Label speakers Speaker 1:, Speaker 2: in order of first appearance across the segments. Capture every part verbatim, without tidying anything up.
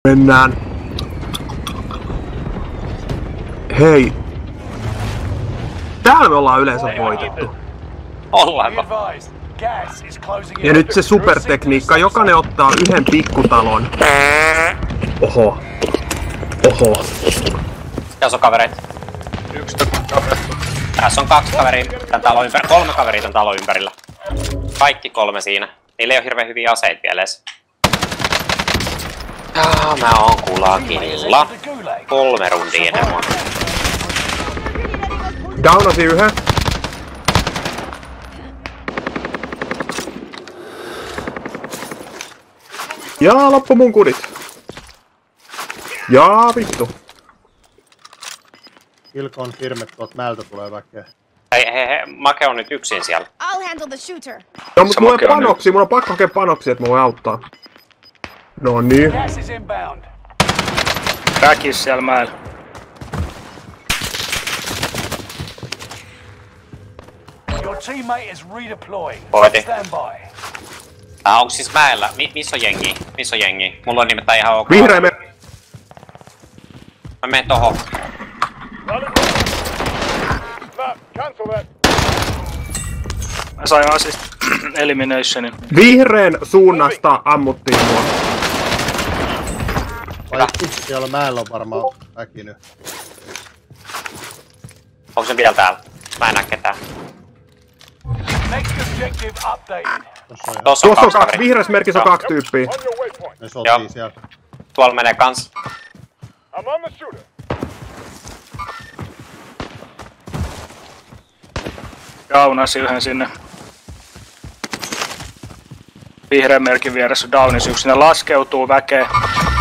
Speaker 1: Mennään. Hei. Täällä me ollaan yleensä voitettu.
Speaker 2: Ollaanko?
Speaker 1: Ja nyt se supertekniikka. Jokainen ottaa yhden pikkutalon. Oho. Oho.
Speaker 2: Tässä on kavereita.
Speaker 3: Yksi kaveri.
Speaker 2: Tässä on kaksi kaveria tän talon ympärillä. Kolme kaveria tän talon ympärillä. Kaikki kolme siinä. Niillä ei oo hirveen hyviä aseita vielä edes. Jaa, mä oon kulakilla. Kolme rundia ennen mua.
Speaker 1: Downasi yhden. Jaa, loppu mun kudit. Jaa, vittu.
Speaker 4: Ilkon firmet tuolta määltä tulee väkeä.
Speaker 2: Hei, hei, hei, Make on nyt yksin siellä.
Speaker 5: I'll handle the shooter.
Speaker 1: No, mut mulla on panoksia, mulla on pakko hakea panoksia, että mä voin auttaa. No niin.
Speaker 3: Räkis siellä mäellä.
Speaker 2: Poeti. Ah, onks siis mäellä? Mi missä on jengi? Missä on jengi? Mulla on nimittäin ihan ok.
Speaker 1: Vihreä me...
Speaker 2: Mä menen tohon.
Speaker 3: Mä sain assist eliminationin.
Speaker 1: Vihreän suunnasta ammuttiin mua.
Speaker 4: Vaikka siellä mäellä on varmaan väkinyt.
Speaker 2: Onko se vielä täällä? Mä en näe ketään.
Speaker 4: Tossa on ihan...
Speaker 2: Tossa on
Speaker 1: Tuossa on
Speaker 2: kaksi
Speaker 1: kaksi, vihreässä merkissä on kaksi tyyppiä.
Speaker 4: Ne sotii
Speaker 2: Joo.
Speaker 4: siellä.
Speaker 2: Tuolla menee kans.
Speaker 3: Downasi yhden sinne. Vihreän merkin vieressä downis yksi. Sinne laskeutuu väkeä.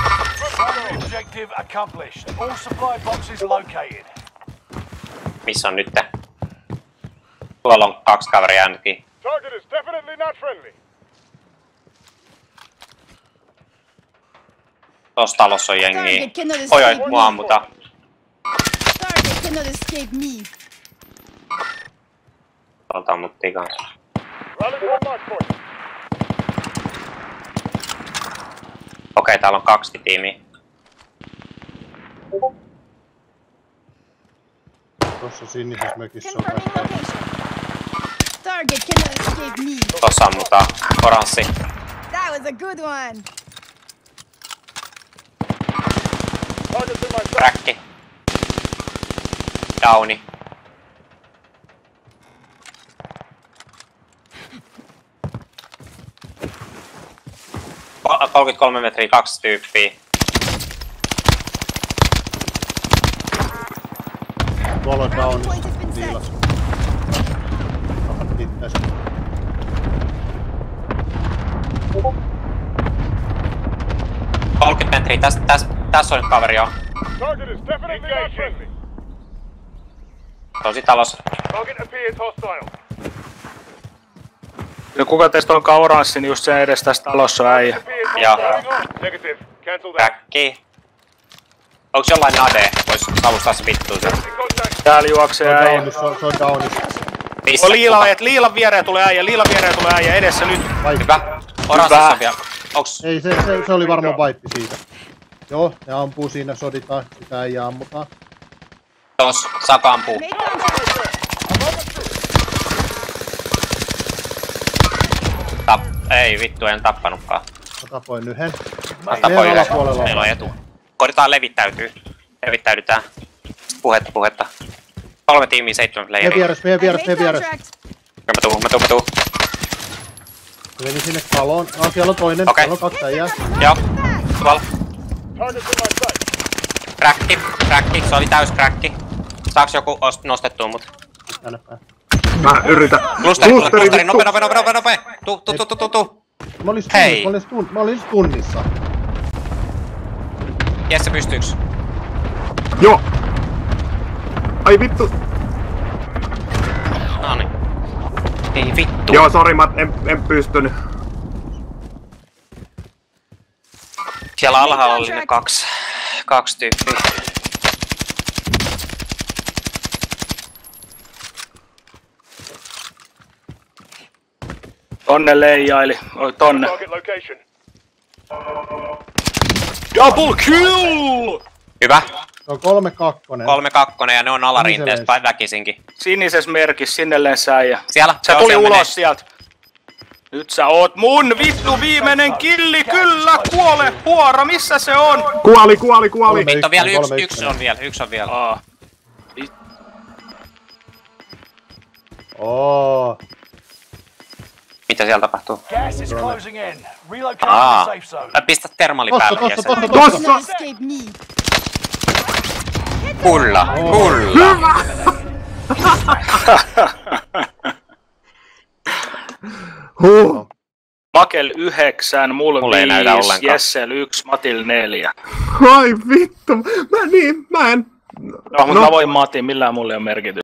Speaker 2: Missä on nyt? Tuolla on kaksi kaveria ainakin. Tossa talossa on jengi. Oi oi, mua ammutaan.
Speaker 5: Target cannot escape me.
Speaker 2: Tuolta ammuttiin kanssa. Okei, täällä on kaksi tiimiä.
Speaker 4: Tossa sinisessä mökissä on
Speaker 5: Confirming
Speaker 4: väkeä.
Speaker 5: location. Target cannot escape me.
Speaker 2: Tossa ammutaan. Oranssi.
Speaker 5: That was a good one.
Speaker 2: Räkki. Downi. kolmekymmentäkolme metriä, kaksi tyyppiä.
Speaker 4: Tuolla on downissa. Viilas. Rahat ittees.
Speaker 2: kolmekymmentä metriä, tässä täs, täs on nyt kaveri jo. Tosi talos.
Speaker 3: Ja kuka teistä onkaan oranssi, niin just sen edes tässä talossa on äijä.
Speaker 2: Joo. Räkki. Onks jollain nade? Vois alustaa se vittuun sen.
Speaker 3: Täällä
Speaker 4: Se
Speaker 3: juoksee
Speaker 4: on
Speaker 3: äijä.
Speaker 4: downissa, se on- se on downissa.
Speaker 2: Missä?
Speaker 3: On liila, et liilan viereen tulee äijä, liilan viereen tulee äijä edessä nyt.
Speaker 2: Hyvä. Oranssissa on vielä. Onks...
Speaker 4: Ei, se, se, se oli varmaan vaippi siitä. Joo, ne ampuu siinä, soditaan, sitä ei ammutaan.
Speaker 2: Tos, Saka ampuu.
Speaker 5: Make contact.
Speaker 2: Tap... Ei vittu, en tappanutkaan.
Speaker 4: Mä tapoin yhden.
Speaker 2: Mä tapoin
Speaker 4: Meidän
Speaker 2: yhden.
Speaker 4: alapuolella
Speaker 2: Meillä on etu. Koitetaan levittäytyy. Levittäydytään. Puhetta, puhetta. Kolme tiimiä, seitsemän
Speaker 4: Meidän
Speaker 2: playeria.
Speaker 4: vieressä, meidän
Speaker 5: I
Speaker 4: vieressä,
Speaker 5: made
Speaker 4: meidän vieressä.
Speaker 5: contact.
Speaker 2: Mä tuun, mä tuun, mä tuun.
Speaker 4: Meni sinne taloon. Ah, siellä on toinen.
Speaker 2: Okei.
Speaker 4: Siellä on kaksi äijää.
Speaker 2: Joo. Tuolla. Kräkki, kräkki. Se oli täys kräkki. Saaks joku ost- nostettua mut?
Speaker 4: Tänne päin.
Speaker 1: Mä yritän.
Speaker 2: Klusteri, tulee,
Speaker 1: Klusteri,
Speaker 2: klusteri,
Speaker 1: vittu.
Speaker 2: nope, nope, nope, nope, nope. Tuu, tuu, tuu, tuu, tuu, tuu.
Speaker 4: Mä olin
Speaker 2: Hei.
Speaker 4: stunnissa, mä olin, stun, mä olin stunnissa.
Speaker 2: Jesse pystyyks?
Speaker 1: Joo. Ai vittu.
Speaker 2: Noniin. Ei vittu.
Speaker 1: Joo, sori, mä en, en pystynyt.
Speaker 2: Siellä alhaalla oli ne kaksi. Kaksi tyyppiä.
Speaker 3: Tonne leijaili. Oi tonne. Double kill!
Speaker 2: Hyvä.
Speaker 4: Se on kolme kakkonen.
Speaker 2: Kolme kakkonen ja ne on alarinteessä
Speaker 4: Sinisellä.
Speaker 2: väkisinkin.
Speaker 3: Sinisessä merkissä, sinne lensää ja...
Speaker 2: Siellä.
Speaker 3: Se
Speaker 2: joo,
Speaker 3: tuli
Speaker 2: siellä
Speaker 3: ulos
Speaker 2: menee.
Speaker 3: sieltä. Nyt sä oot mun vittu viimeinen killi, kyllä, kuole, huora, missä se on?
Speaker 1: Kuoli, kuoli, kuoli!
Speaker 4: Kolme.
Speaker 2: Nyt on vielä
Speaker 4: Kolme
Speaker 2: yksi,
Speaker 4: ykkönen.
Speaker 2: yksi on vielä, yksi on vielä.
Speaker 3: Aa.
Speaker 4: Oo.
Speaker 2: Mitä siellä tapahtuu?
Speaker 6: Gas is closing in. Relocating the
Speaker 2: Aa,
Speaker 6: safe zone.
Speaker 2: Ä, pistä termali
Speaker 4: Tossa,
Speaker 2: päälle.
Speaker 4: tossa,
Speaker 2: ja se-
Speaker 4: tossa,
Speaker 5: Target
Speaker 4: tossa!
Speaker 5: cannot escape me.
Speaker 2: Kulla, kulla.
Speaker 1: Huh.
Speaker 3: Makel yhdeksän, mulla
Speaker 2: Mulle ei näytä
Speaker 3: viisi,
Speaker 2: ollenkaan.
Speaker 3: Jessel yksi, Matil neljä.
Speaker 1: Ai vittu. Mä niin, mä en...
Speaker 3: No, mutta
Speaker 1: No.
Speaker 3: mä voin Matin, millään mulle ei ole merkitystä.